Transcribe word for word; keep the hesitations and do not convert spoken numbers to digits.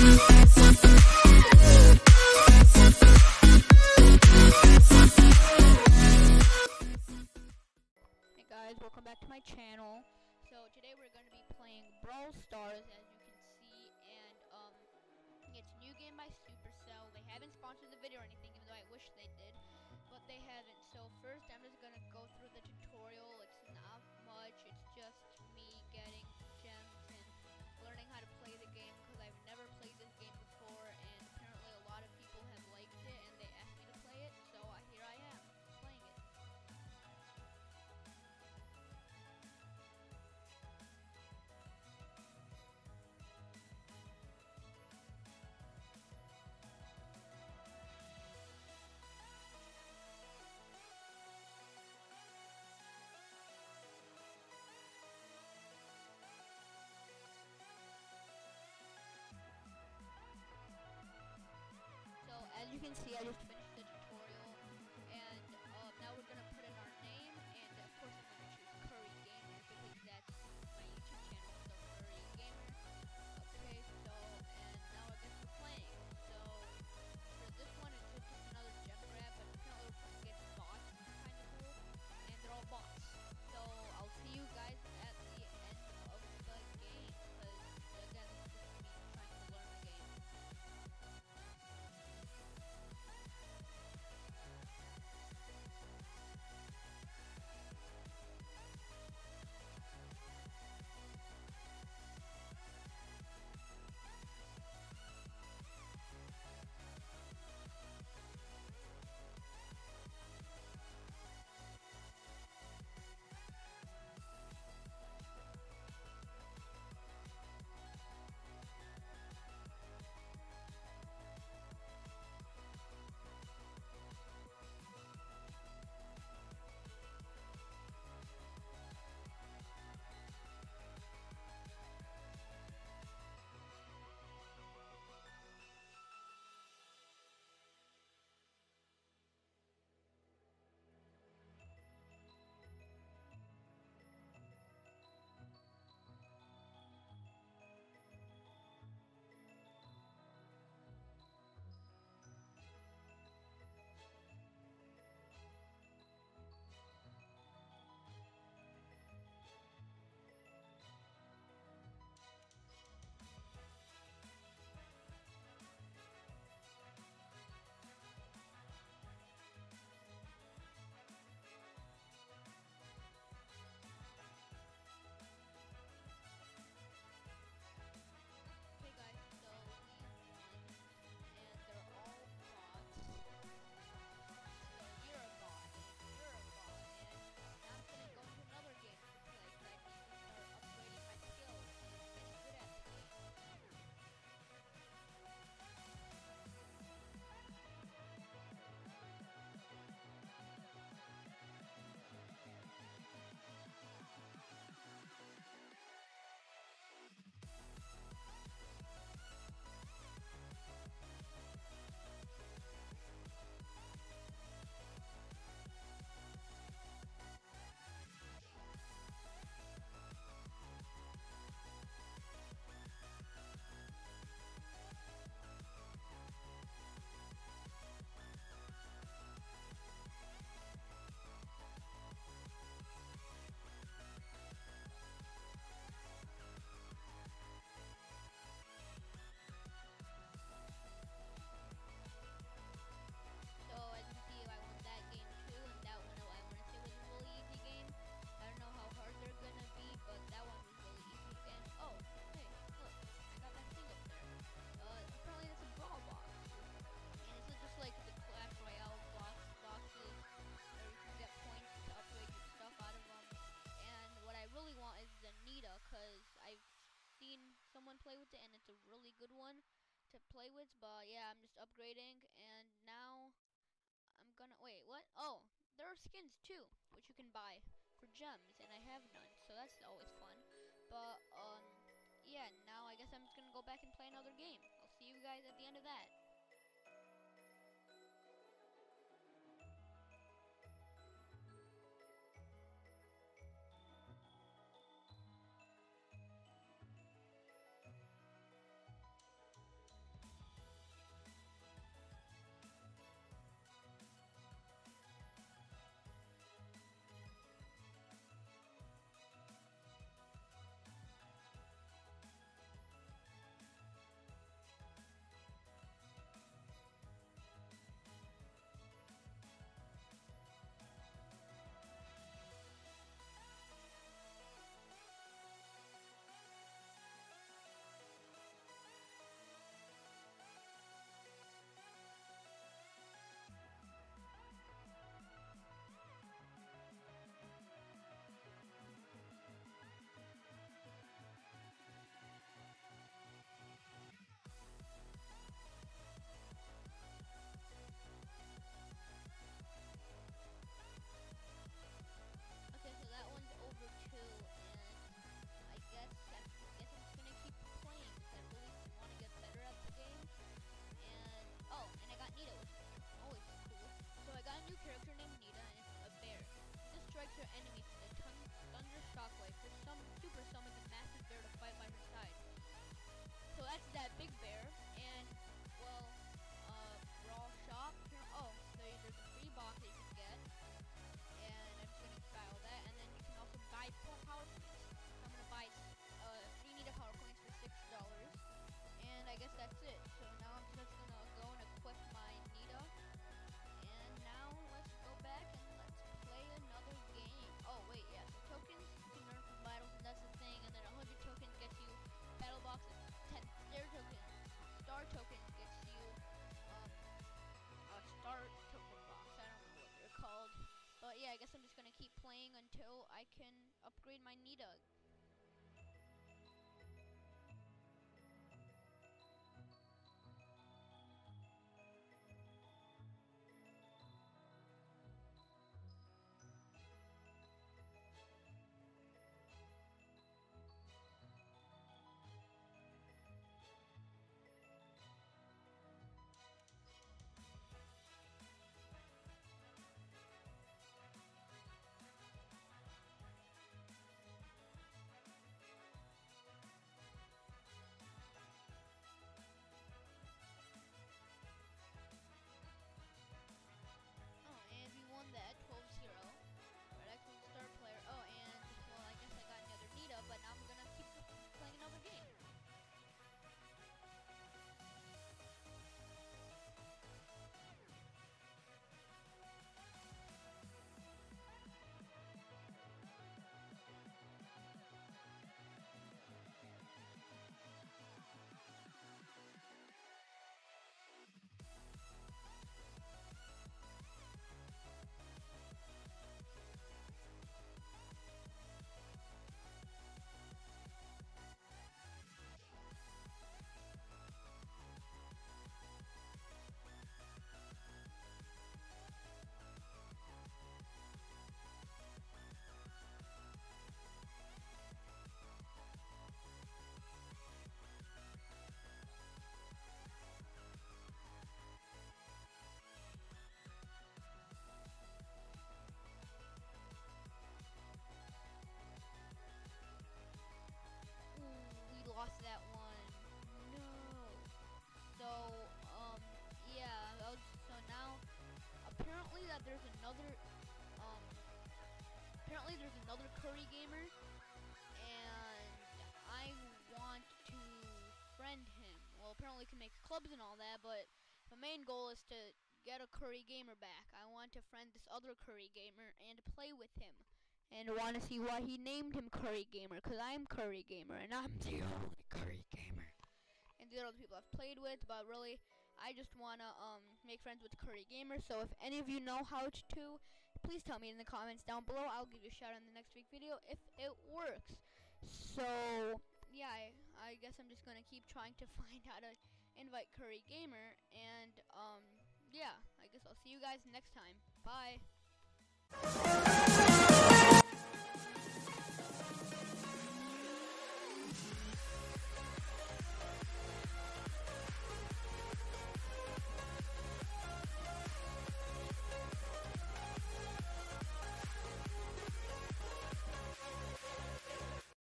Hey guys, welcome back to my channel. So today we're going to be playing Brawl Stars, as you can see, and um, it's a new game by Supercell. They haven't sponsored the video or anything, even though I wish they did, but they haven't. So first, I'm just going to go through the tutorial. It's not much. It's just me getting gems and learning how to play the game, because I've never played this game before, and apparently a lot of people have liked it, and they asked me to play it. So uh, here I am playing it. So as you can see, I just finished the tutorial, and uh, now we're gonna put in our name, and of course I'm gonna choose CurryGamer because that's my YouTube channel, so CurryGamer. Okay, so and now I guess we're playing. So for this one, it's just another gem grab, but apparently we're supposed to get bots, which is kind of cool, and they're all bots. So I'll see you guys at the end of the game, because again, this is just me trying to learn the game. Okay guys, so we won, and they're all bots. So you're a bot, and you're a bot, and now I'm gonna go to another game to play, because I need to start upgrading my skills and getting good at the game. So as you see, I won that game too, and that one I want to say was a really easy game. I don't know how hard they're gonna be, but that one was really easy. And oh, hey, look, I got that thing up there. Uh, apparently it's a brawl box, and this is just like the Clash Royale box boxes, where you can get points to upgrade your stuff out of them. And what I really want is the Nita, cause I've seen someone play with it, and it's a really good one to play with. But yeah, I'm just upgrading, and now I'm gonna wait. What? Oh, there are skins too, which you can buy for gems, and I have none, so that's always fun. But um, yeah. Now I guess I'm just gonna go back and play another game. I'll see you guys at the end of that. upgrade my Nita. Oh, and we won that twelve zero. Right, excellent star player. Oh, and, well, I guess I got another Nita, but now I'm gonna keep playing another game. Ooh, we lost that one. No. So, um, yeah, that was, so now, apparently that there's another, um, apparently there's another CurryGamer, and I want to friend him. Well, apparently he can make clubs and all that, but the main goal is to get a CurryGamer back. I want to friend this other CurryGamer and play with him. And want to see why he named him CurryGamer, because I'm CurryGamer, and I'm the only CurryGamer. And the other people I've played with, but really, I just want to um, make friends with CurryGamer. So if any of you know how to, please tell me in the comments down below. I'll give you a shout out in the next week video if it works. So, yeah, I, I guess I'm just going to keep trying to find how to invite CurryGamer. And, um, yeah, I guess I'll see you guys next time. Bye.